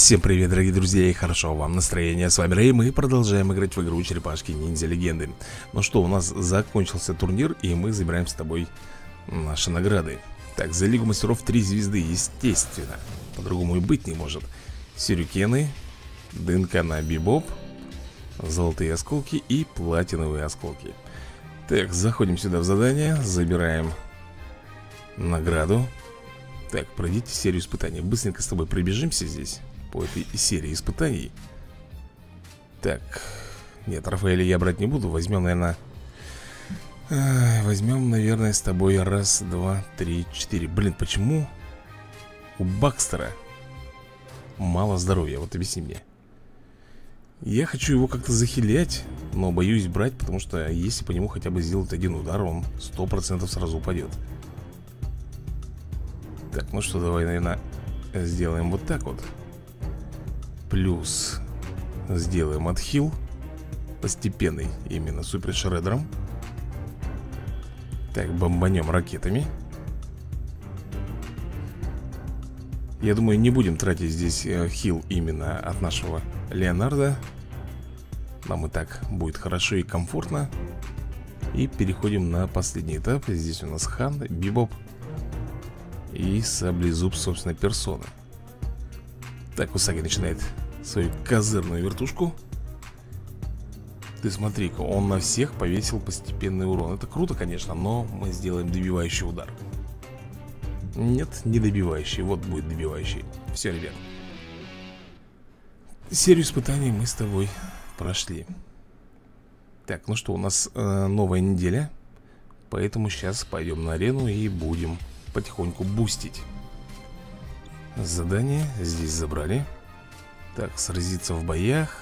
Всем привет, дорогие друзья, и хорошо вам настроение. С вами Рэй, мы продолжаем играть в игру Черепашки Ниндзя Легенды. Ну что, у нас закончился турнир, и мы забираем с тобой наши награды. Так, за Лигу Мастеров 3 звезды, естественно. По-другому и быть не может. Сюрикены, дынка на бибоп, золотые осколки и платиновые осколки. Так, заходим сюда в задание, забираем награду. Так, пройдите серию испытаний. Быстренько с тобой пробежимся здесь по этой серии испытаний. Так, нет, Рафаэля я брать не буду. Возьмем, наверное, с тобой раз, два, три, четыре. Блин, почему у Бакстера мало здоровья? Вот объясни мне. Я хочу его как-то захилять, но боюсь брать, потому что если по нему хотя бы сделать один удар, он 100% сразу упадет. Так, ну что, давай, наверное, сделаем вот так вот. Плюс сделаем отхил постепенный, именно супер шредером. Так, бомбанем ракетами. Я думаю, не будем тратить здесь хил именно от нашего Леонардо. Нам и так будет хорошо и комфортно. И переходим на последний этап. Здесь у нас Хан, Бибоп и Саблезуб, собственно, персона. Так, Усаги начинает свою козырную вертушку. Ты смотри-ка, он на всех повесил постепенный урон. Это круто, конечно, но мы сделаем добивающий удар. Нет, не добивающий, вот будет добивающий. Все, ребят, серию испытаний мы с тобой прошли. Так, ну что, у нас новая неделя. Поэтому сейчас пойдем на арену и будем потихоньку бустить. Задание здесь забрали. Так, сразиться в боях.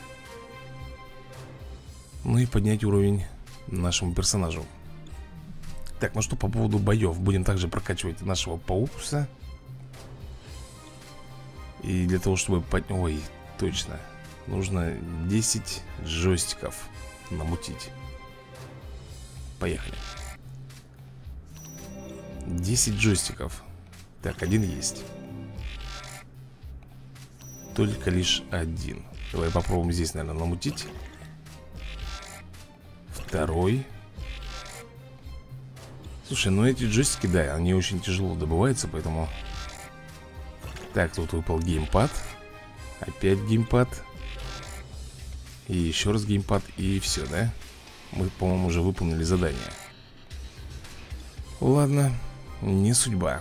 Ну и поднять уровень нашему персонажу. Так, ну что, по поводу боев. Будем также прокачивать нашего Паукуса. И для того, чтобы Ой, точно. Нужно 10 джойстиков намутить. Поехали. 10 джойстиков. Так, один есть. Только лишь один. Давай попробуем здесь, наверное, намутить. Второй. Слушай, ну эти джойстики, да, они очень тяжело добываются, поэтому... Так, тут выпал геймпад. Опять геймпад. И еще раз геймпад. И все, да? Мы, по-моему, уже выполнили задание. Ладно, не судьба.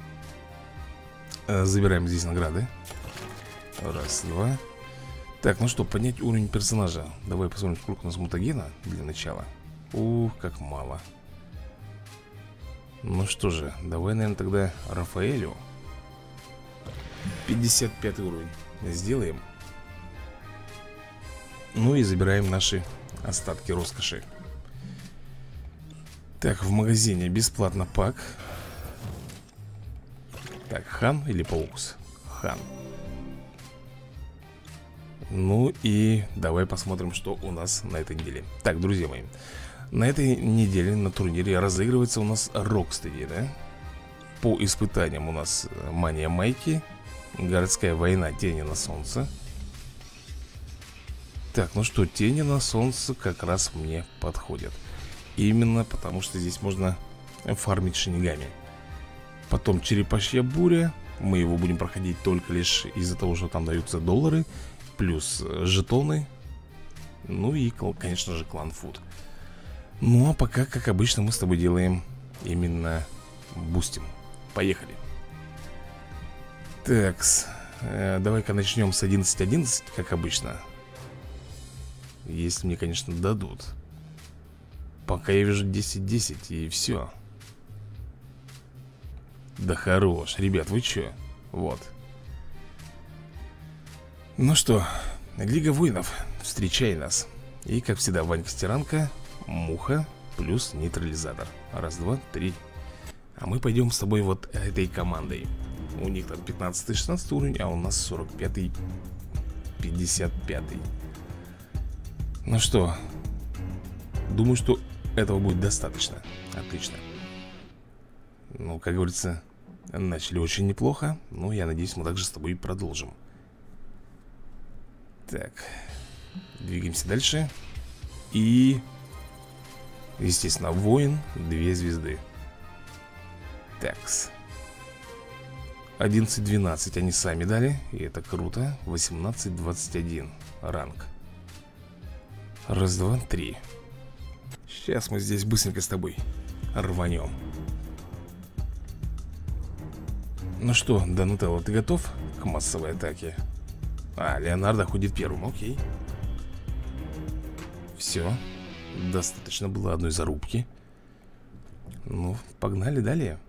Забираем здесь награды. Раз, два. Так, ну что, поднять уровень персонажа. Давай посмотрим, сколько у нас мутагена для начала. Ух, как мало. Ну что же, давай, наверное, тогда Рафаэлю 55 уровень сделаем. Ну и забираем наши остатки роскоши. Так, в магазине бесплатно пак. Так, Хан или Паукус? Хан. Ну и давай посмотрим, что у нас на этой неделе. Так, друзья мои, на этой неделе на турнире разыгрывается у нас Рокстеди, да? По испытаниям у нас Мания Майки, Городская война, Тени на солнце. Так, ну что, Тени на солнце как раз мне подходят. Именно потому, что здесь можно фармить шинигами. Потом Черепашья буря. Мы его будем проходить только лишь из-за того, что там даются доллары. Плюс жетоны. Ну и, конечно же, клан Фуд. Ну а пока, как обычно, мы с тобой делаем именно бустим. Поехали. Такс, давай-ка начнем с 11.11, как обычно. Если мне, конечно, дадут. Пока я вижу 10.10 и все. Да хорош, ребят, вы че? Вот. Ну что, Лига воинов, встречай нас. И, как всегда, Ванька Стиранка, Муха, плюс нейтрализатор. Раз, два, три. А мы пойдем с тобой вот этой командой. У них там 15-16 уровень, а у нас 45-й, 55-й. Ну что, думаю, что этого будет достаточно. Отлично. Ну, как говорится, начали очень неплохо. Но я надеюсь, мы также с тобой продолжим. Так, двигаемся дальше. И, естественно, воин, 2 звезды. Такс. 11-12 они сами дали. И это круто. 18-21 ранг. Раз, два, три. Сейчас мы здесь быстренько с тобой рванем. Ну что, Донателло, ты готов к массовой атаке? А, Леонардо ходит первым, окей. Все. Достаточно было одной зарубки. Ну, погнали далее.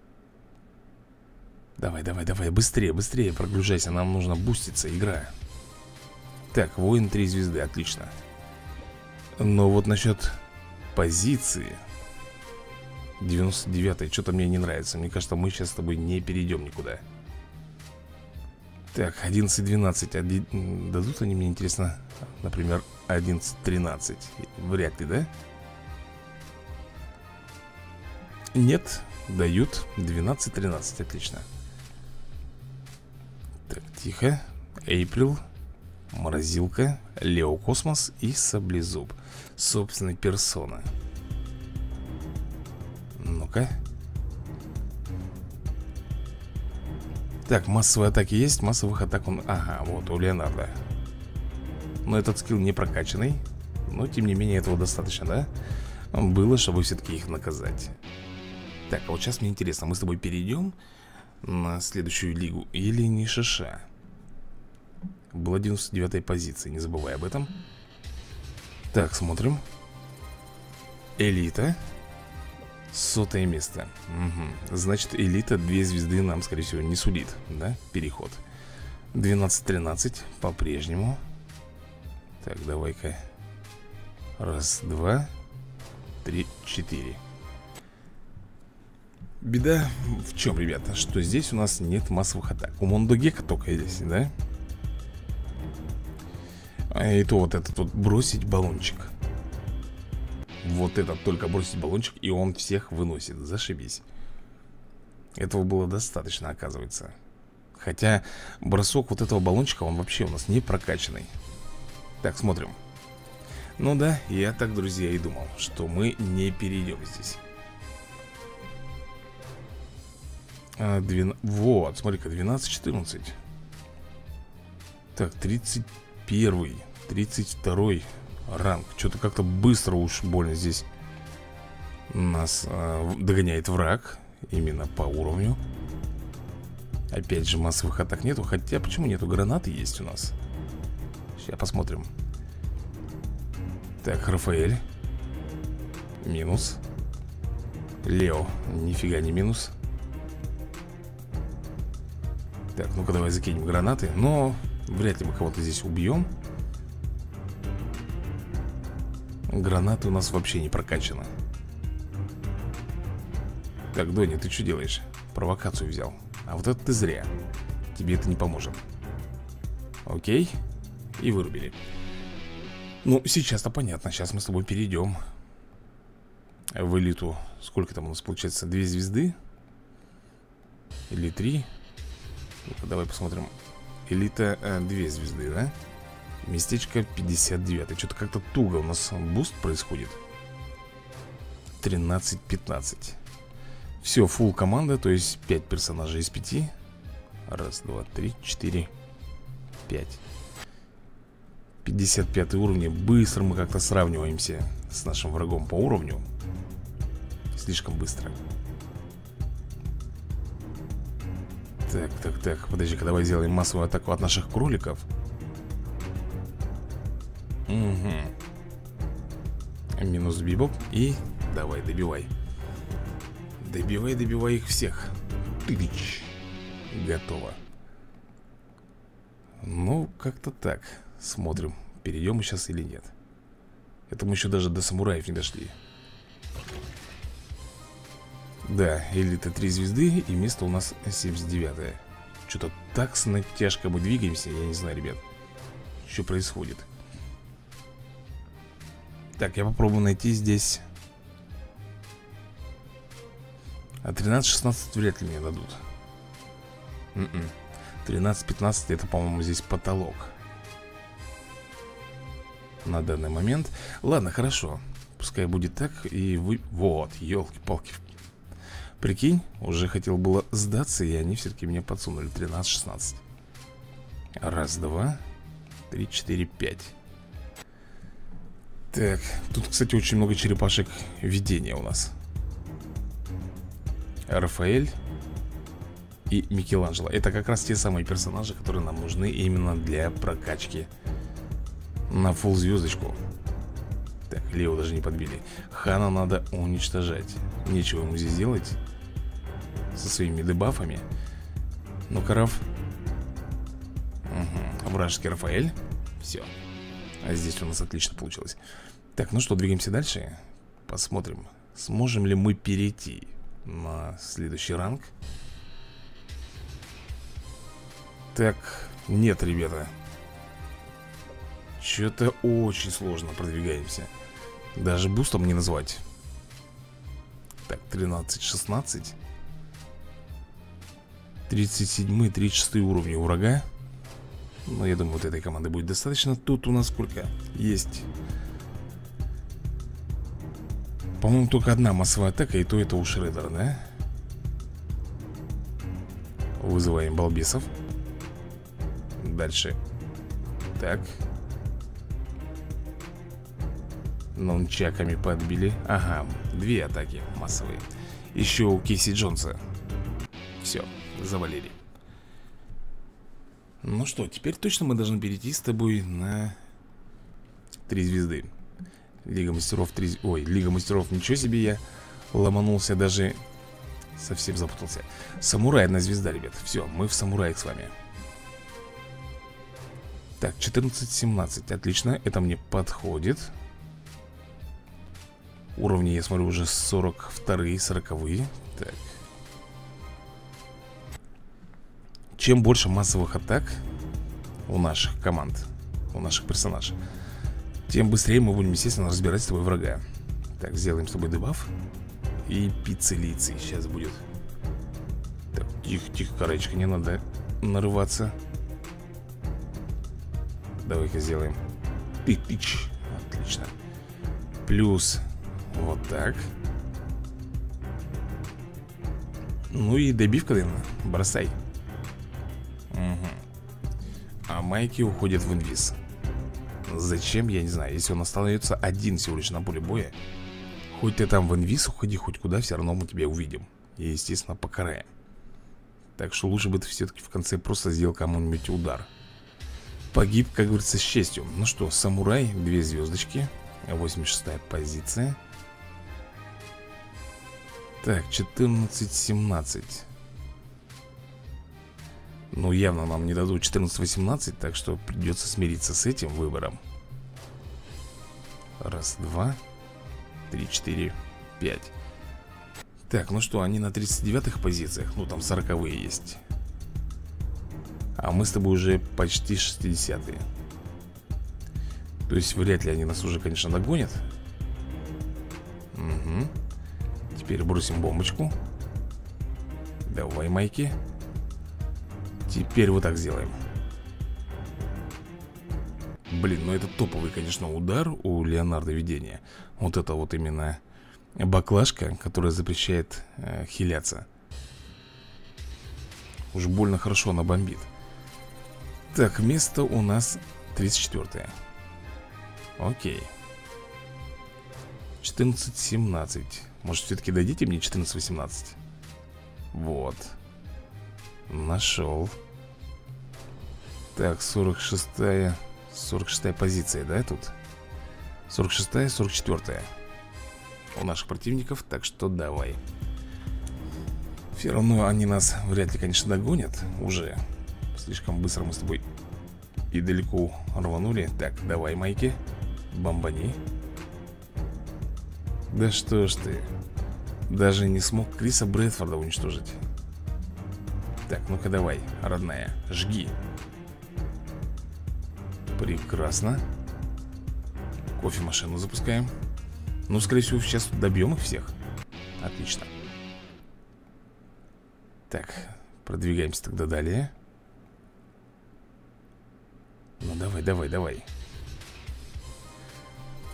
Давай, давай, давай, быстрее, быстрее прогружайся. Нам нужно буститься, игра. Так, воин 3 звезды, отлично. Но вот насчет позиции 99-й, что-то мне не нравится. Мне кажется, мы сейчас с тобой не перейдем никуда. Так, 11-12 дадут они мне, интересно. Например, 11-13. Вряд ли, да? Нет, дают 12-13, отлично. Так, тихо. Эйприл, Морозилка, Лео Космос и Саблезуб. Собственной персона. Ну-ка. Так, массовые атаки есть. Массовых атак он... Ага, вот у Леонардо. Но этот скилл не прокачанный. Но, тем не менее, этого достаточно, да? Было, чтобы все-таки их наказать. Так, а вот сейчас мне интересно, мы с тобой перейдем на следующую лигу или не США? Была 99-я позиция, не забывай об этом. Так, смотрим. Элита. 100-е место. Угу. Значит, элита 2 звезды нам, скорее всего, не сулит, да? Переход. 12-13 по-прежнему. Так, давай-ка. Раз, два, три, 4. Беда в чем, ребята? Что здесь у нас нет массовых атак. У Мондогека только здесь, да? И то вот этот вот бросить баллончик. Вот этот только бросить баллончик, и он всех выносит. Зашибись. Этого было достаточно, оказывается. Хотя бросок вот этого баллончика, он вообще у нас не прокачанный. Так, смотрим. Ну да, я так, друзья, и думал, что мы не перейдем здесь. Вот, смотри-ка, 12-14. Так, 31-й, 32-й ранг. Что-то как-то быстро уж больно здесь нас догоняет враг. Именно по уровню. Опять же, массовых атак нету. Хотя, почему нету? Гранаты есть у нас. Сейчас посмотрим. Так, Рафаэль. Минус. Лео, нифига не минус. Так, ну-ка давай закинем гранаты. Но вряд ли мы кого-то здесь убьем. Гранаты у нас вообще не прокачаны. Так, Донни, ты что делаешь? Провокацию взял. А вот это ты зря. Тебе это не поможет. Окей. И вырубили. Ну, сейчас-то понятно. Сейчас мы с тобой перейдем в элиту. Сколько там у нас получается? 2 звезды? Или 3? Ну-ка, давай посмотрим. Элита 2 звезды, да? Местечко 59. Что-то как-то туго у нас буст происходит. 13-15. Все, фулл команда, то есть 5 персонажей из 5. Раз, два, три, 4, 5. 55 уровень. Быстро мы как-то сравниваемся с нашим врагом по уровню. Слишком быстро. Так, так, так, подожди-ка, давай сделаем массовую атаку от наших кроликов. Угу. Минус бибоп. И давай, добивай. Добивай, добивай их всех. Тыч. Готово. Ну, как-то так. Смотрим, перейдем мы сейчас или нет. Это мы еще даже до самураев не дошли. Да, элита 3 звезды. И место у нас 79-е. Что-то так с натяжкой мы двигаемся. Я не знаю, ребят, что происходит. Так, я попробую найти здесь. А 13-16 вряд ли мне дадут. 13-15 это, по-моему, здесь потолок. на данный момент. Ладно, хорошо. Пускай будет так. И вы... Вот, елки-палки. Прикинь, уже хотел было сдаться, и они все-таки мне подсунули 13-16. Раз, два, 3, 4, 5. Так, тут, кстати, очень много черепашек видения у нас. Рафаэль и Микеланджело. Это как раз те самые персонажи, которые нам нужны именно для прокачки на фулл звездочку. Так, Лео даже не подбили. Хана надо уничтожать. Нечего ему здесь делать со своими дебафами. Ну-ка, Раф. Угу. Вражеский Рафаэль. Все. А здесь у нас отлично получилось. Так, ну что, двигаемся дальше. Посмотрим, сможем ли мы перейти на следующий ранг. Так, нет, ребята. Что-то очень сложно продвигаемся. Даже бустом не назвать. Так, 13-16. 37-36 уровни у врага. Ну, я думаю, вот этой команды будет достаточно. Тут у нас сколько есть? По-моему, только одна массовая атака, и то это у Шреддера, да? Вызываем балбесов. Дальше. Так. Нунчаками подбили. Ага, 2 атаки массовые. Еще у Кейси Джонса. Все, завалили. Ну что, теперь точно мы должны перейти с тобой на 3 звезды. Лига мастеров 3... Ой, Лига мастеров, ничего себе, я ломанулся, даже совсем запутался. Самурай 1 звезда, ребят. Все, мы в самураях с вами. Так, 14-17, отлично, это мне подходит. Уровни, я смотрю, уже 42-е, 40-е. Так. Чем больше массовых атак у наших команд, у наших персонажей, тем быстрее мы будем, естественно, разбирать с тобой врага. Так, сделаем с тобой дебаф. И пиццелицей сейчас будет. Так, тихо-тихо, короче, не надо нарываться. Давай-ка сделаем тыч. Отлично. Плюс вот так. Ну и добивка, наверное, бросай. Угу. А майки уходят в инвиз. Зачем, я не знаю. Если он остается один всего лишь на поле боя, хоть ты там в инвиз уходи, хоть куда, все равно мы тебя увидим. И, естественно, покараем. Так что лучше бы ты все-таки в конце просто сделал кому-нибудь удар. Погиб, как говорится, с честью. Ну что, самурай, 2 звездочки. 86-я позиция. Так, 14-17. Ну, явно нам не дадут 14-18, так что придется смириться с этим выбором. Раз, два, 3, 4, 5. Так, ну что, они на 39-х позициях. Ну, там 40-е есть. А мы с тобой уже почти 60-е. То есть вряд ли они нас уже, конечно, догонят. Угу. Теперь бросим бомбочку. Давай, майки. Теперь вот так сделаем. Блин, ну это топовый, конечно, удар у Леонардо видения. Вот это вот именно баклажка, которая запрещает хиляться. Уж больно хорошо она бомбит. Так, место у нас 34-е. Окей. 14-17. Может, все-таки дадите мне 14-18? Вот. Нашел. Так, 46-я 46-я позиция, да, тут? 46-я, 44-я у наших противников, так что давай. Все равно они нас вряд ли, конечно, догонят. Уже слишком быстро мы с тобой и далеко рванули. Так, давай, майки. Бомбани. Да что ж ты. Даже не смог Криса Брэдфорда уничтожить. Так, ну-ка давай, родная, жги. Прекрасно. Кофемашину запускаем. Ну, скорее всего, сейчас добьем их всех. Отлично. Так, продвигаемся тогда далее. Ну, давай, давай, давай.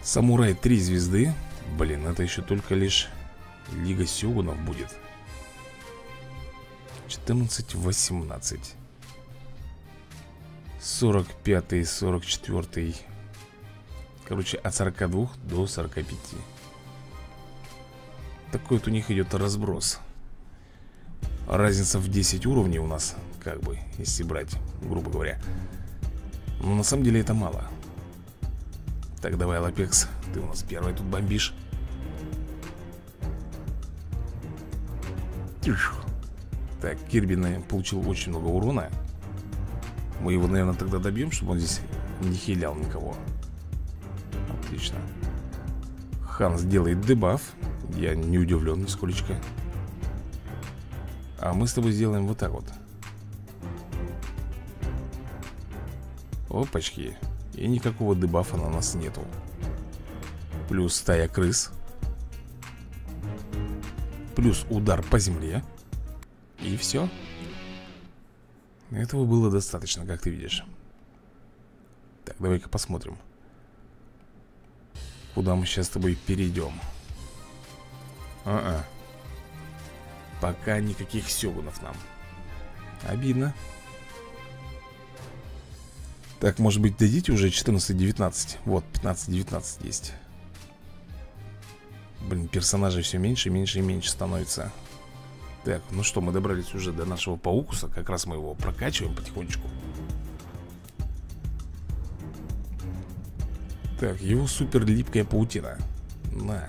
Самурай 3 звезды. Блин, это еще только лишь Лига Сёгунов будет. 14-18. 45-й, 44-й. Короче, от 42 до 45. Такой вот у них идет разброс. Разница в 10 уровней у нас, как бы, если брать, грубо говоря. Но на самом деле это мало. Так, давай, Лапекс, ты у нас первый тут бомбишь. Так, Кирби получил очень много урона. Мы его, наверное, тогда добьем, чтобы он здесь не хилял никого. Отлично. Ханс делает дебаф. Я не удивлен нисколечко. А мы с тобой сделаем вот так вот. Опачки. И никакого дебафа на нас нету. Плюс стая крыс. Плюс удар по земле. И все. Этого было достаточно, как ты видишь. Так, давай-ка посмотрим, куда мы сейчас с тобой перейдем. Пока никаких сёгунов нам. Обидно. Так, может быть, дадите уже 14-19. Вот, 15-19 есть. Блин, персонажей все меньше, меньше и меньше становится. Так, ну что, мы добрались уже до нашего паукуса. Как раз мы его прокачиваем потихонечку. Так, его супер липкая паутина. На.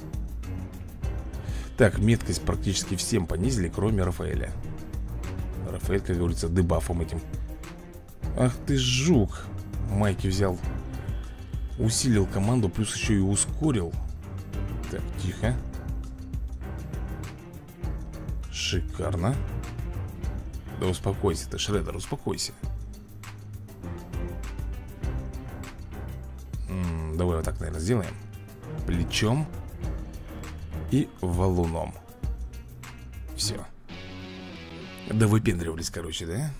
Так, меткость практически всем понизили, кроме Рафаэля. Рафаэль, как говорится, дебафом этим. Ах ты жук. Майки взял. Усилил команду, плюс еще и ускорил. Так, тихо. Шикарно. Да успокойся ты, Шреддер, успокойся. Давай вот так, наверное, сделаем. Плечом и валуном. Все. Да выпендривались, короче, да?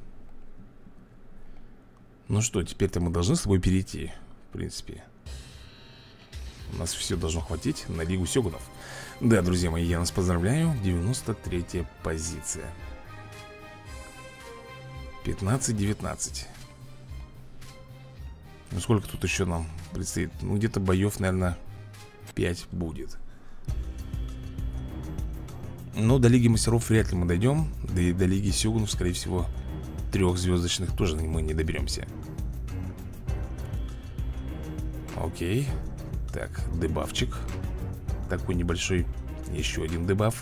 Ну что, теперь-то мы должны с тобой перейти. В принципе, у нас все должно хватить на Лигу Сёгунов. Да, друзья мои, я вас поздравляю. 93-я позиция. 15-19. Ну сколько тут еще нам предстоит? Ну где-то боев, наверное, 5 будет. Но до Лиги Мастеров вряд ли мы дойдем. Да и до Лиги Сёгунов, скорее всего, 3-звездочных тоже мы не доберемся. Окей. Так, дебафчик. Такой небольшой. Еще один дебаф.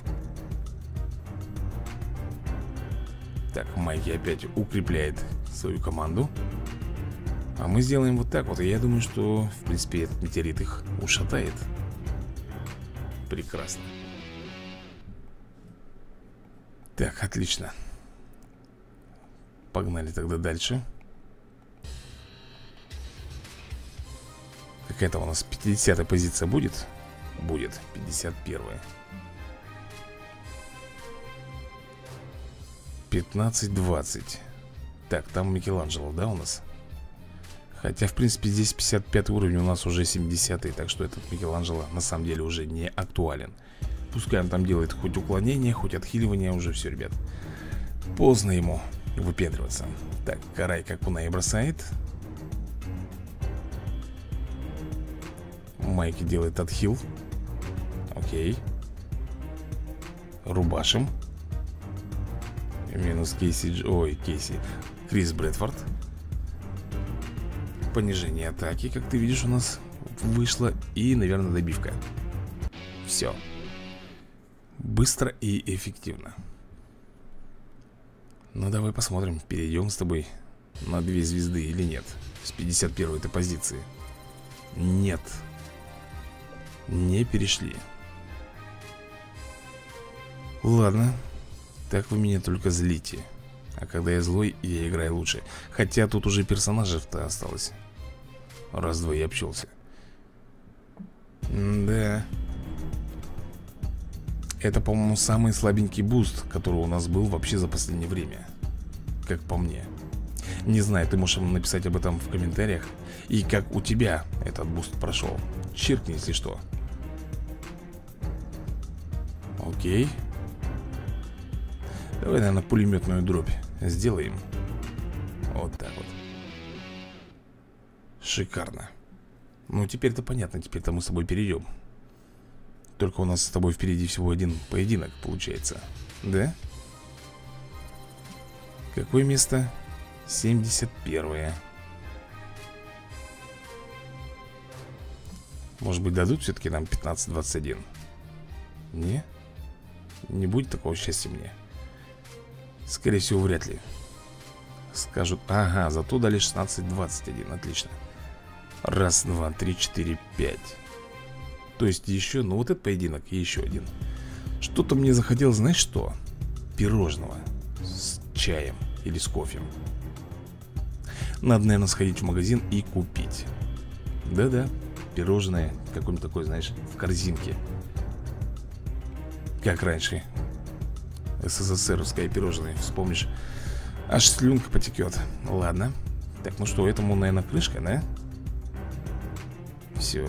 Так, Майки опять укрепляет свою команду. А мы сделаем вот так вот. И я думаю, что, в принципе, этот метеорит их ушатает. Прекрасно. Так, отлично. Погнали тогда дальше. Какая-то у нас 50-я позиция будет? Будет, 51-я. 15-20. Так, там Микеланджело, да, у нас? Хотя, в принципе, здесь 55 уровень, у нас уже 70-й. Так что этот Микеланджело на самом деле уже не актуален. Пускай он там делает хоть уклонение, хоть отхиливание. Уже все, ребят. Поздно ему выпендриваться. Так, Карай как Кунай бросает. Майки делает отхил. Окей. Рубашим. Минус Кейси. Ой, Кейси. Крис Брэдфорд. Понижение атаки, как ты видишь, у нас вышло. И, наверное, добивка. Все. Быстро и эффективно. Ну, давай посмотрим, перейдем с тобой на 2 звезды или нет. С 51-й позиции. Нет. Не перешли. Ладно. Так вы меня только злите. А когда я злой, я играю лучше. Хотя тут уже персонажей-то осталось. Раз-два я общался. Да. Это, по-моему, самый слабенький буст, который у нас был вообще за последнее время. Как по мне. Не знаю, ты можешь написать об этом в комментариях. И как у тебя этот буст прошел. Чиркни, если что. Окей. Давай, наверное, пулеметную дробь сделаем. Вот так вот. Шикарно. Ну, теперь-то понятно. Теперь-то мы с тобой перейдем. Только у нас с тобой впереди всего один поединок получается. Да? Какое место? 71-е. Может быть, дадут все-таки нам 15-21? Не? Не будет такого счастья мне. Скорее всего, вряд ли. Скажут, ага, зато дали 16-21. Отлично. Раз, два, три, четыре, пять. То есть еще, ну вот этот поединок и еще один. Что-то мне захотелось, знаешь что? Пирожного с чаем или с кофе. Надо, наверное, сходить в магазин и купить. Да-да, пирожное, какое-нибудь такое, знаешь, в корзинке. Как раньше СССРовское пирожное, вспомнишь, аж слюнка потекет. Ладно. Так, ну что, этому, наверное, крышка, да? Все.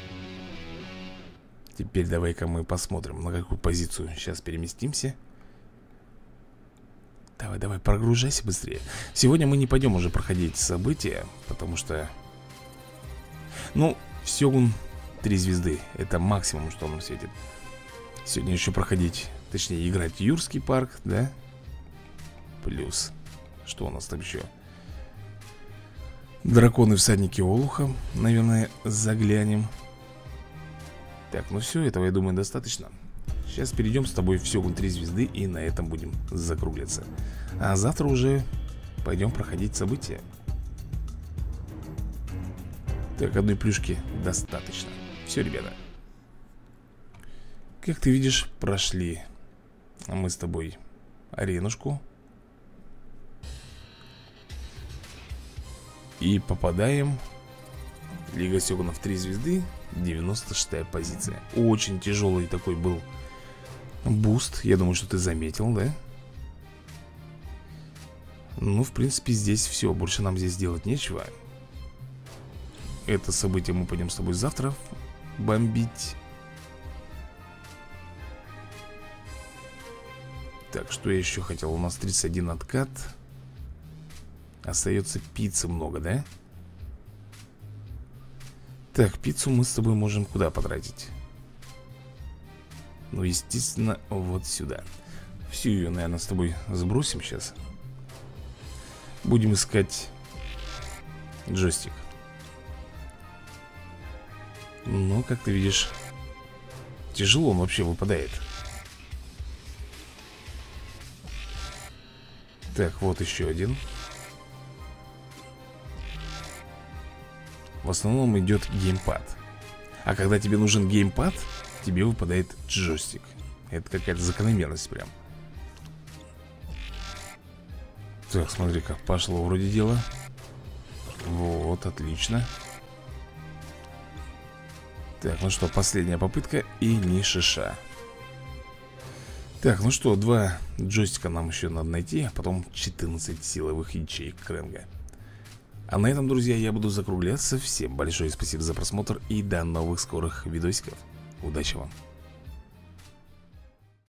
Теперь давай-ка мы посмотрим, на какую позицию сейчас переместимся. Давай, давай, прогружайся быстрее. Сегодня мы не пойдем уже проходить события, потому что... Ну, Сёгун 3 звезды. Это максимум, что нам светит. Сегодня еще проходить, точнее, играть в Юрский парк, да? Плюс, что у нас там еще? Драконы, всадники Олуха, наверное, заглянем. Так, ну все, этого, я думаю, достаточно. Сейчас перейдем с тобой в Сёгун 3 звезды и на этом будем закругляться. А завтра уже пойдем проходить события. Так, одной плюшки достаточно. Все, ребята. Как ты видишь, прошли мы с тобой аренушку. И попадаем в Лига Сёгунов 3 звезды, 96-я позиция. Очень тяжелый такой был буст. Я думаю, что ты заметил, да? Ну, в принципе, здесь все. Больше нам здесь делать нечего. Это событие мы пойдем с тобой завтра бомбить. Так, что я еще хотел? У нас 31 откат. Остается пиццы много, да? Так, пиццу мы с тобой можем куда потратить? Ну, естественно, вот сюда. Всю ее, наверное, с тобой сбросим сейчас. Будем искать джойстик. Ну, как ты видишь, тяжело он вообще выпадает. Так, вот еще один. В основном идет геймпад. А когда тебе нужен геймпад, тебе выпадает джойстик. Это какая-то закономерность прям. Так, смотри, как пошло вроде дело. Вот, отлично. Так, ну что, последняя попытка и ни шиша. Так, ну что, 2 джойстика нам еще надо найти, а потом 14 силовых ячеек Кренга. А на этом, друзья, я буду закругляться. Всем большое спасибо за просмотр и до новых скорых видосиков. Удачи вам!